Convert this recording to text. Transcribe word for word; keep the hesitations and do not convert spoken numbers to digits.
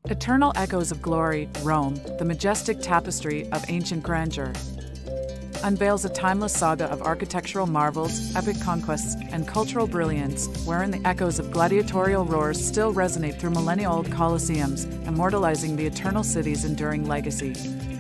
Eternal echoes of glory, Rome, the majestic tapestry of ancient grandeur, unveils a timeless saga of architectural marvels, epic conquests, and cultural brilliance, wherein the echoes of gladiatorial roars still resonate through millennia-old colosseums, immortalizing the eternal city's enduring legacy.